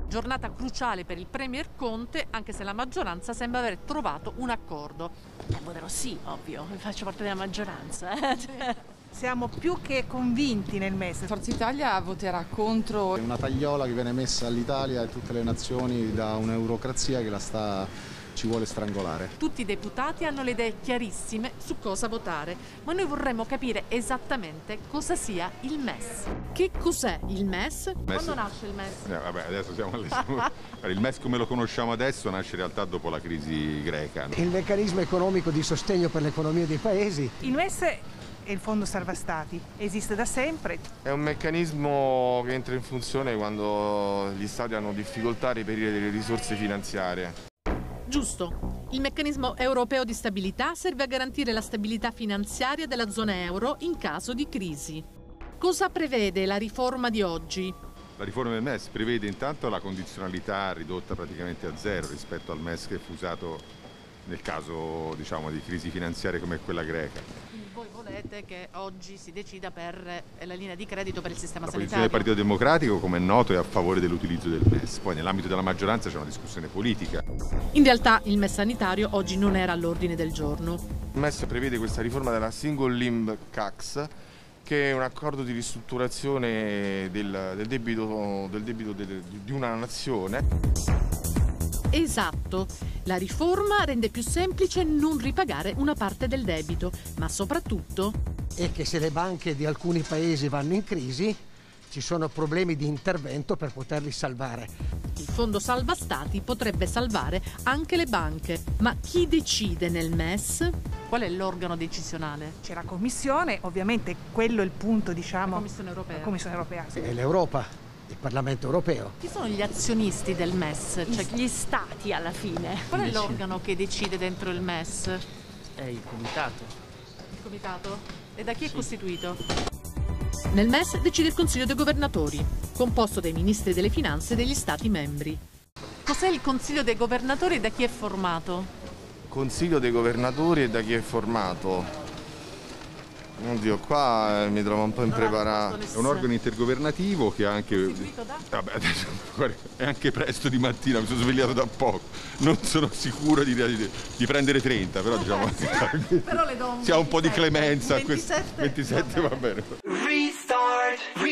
Giornata cruciale per il Premier Conte, anche se la maggioranza sembra aver trovato un accordo. Voterò sì, ovvio, faccio parte della maggioranza. Siamo più che convinti nel MES. Forza Italia voterà contro. È una tagliola che viene messa all'Italia e a tutte le nazioni da un'eurocrazia che ci vuole strangolare. Tutti i deputati hanno le idee chiarissime su cosa votare, ma noi vorremmo capire esattamente cosa sia il MES. Che cos'è il MES? Quando nasce il MES? Vabbè, adesso siamo il MES come lo conosciamo adesso nasce in realtà dopo la crisi greca. Il meccanismo economico di sostegno per l'economia dei paesi. Il MES è il Fondo Salva Stati, esiste da sempre. È un meccanismo che entra in funzione quando gli stati hanno difficoltà a reperire delle risorse finanziarie. Giusto. Il meccanismo europeo di stabilità serve a garantire la stabilità finanziaria della zona euro in caso di crisi. Cosa prevede la riforma di oggi? La riforma del MES prevede intanto la condizionalità ridotta praticamente a zero rispetto al MES che fu usato nel caso, diciamo, di crisi finanziarie come quella greca. Quindi voi volete che oggi si decida per la linea di credito per il sistema La sanitario? posizione del Partito Democratico, come è noto, è a favore dell'utilizzo del MES. Poi nell'ambito della maggioranza c'è una discussione politica. In realtà il MES sanitario oggi non era all'ordine del giorno. Il MES prevede questa riforma della Single Limb Tax, che è un accordo di ristrutturazione del debito di una nazione. Esatto, la riforma rende più semplice non ripagare una parte del debito, ma soprattutto E che se le banche di alcuni paesi vanno in crisi, ci sono problemi di intervento per poterli salvare. il Fondo Salva Stati potrebbe salvare anche le banche. Ma chi decide nel MES? Qual è l'organo decisionale? C'è la Commissione, ovviamente quello è il punto, diciamo. La Commissione europea. La Commissione europea, sì. E l'Europa, il Parlamento europeo. Chi sono gli azionisti del MES? Cioè, Gli stati alla fine. qual è l'organo che decide dentro il MES? È il comitato. Il comitato? E da chi è costituito? Nel MES decide il Consiglio dei Governatori, composto dai ministri delle finanze degli Stati membri. Cos'è il Consiglio dei Governatori e da chi è formato? Consiglio dei governatori e da chi è formato? Oddio, qua mi trovo un po' impreparato. È un organo intergovernativo che ha anche... Costituito da? Vabbè, adesso, guarda, è anche presto di mattina, mi sono svegliato da poco. Non sono sicuro di prendere 30, però diciamo... Però le do si ha un po' di clemenza. 27? 27 va bene. Restart.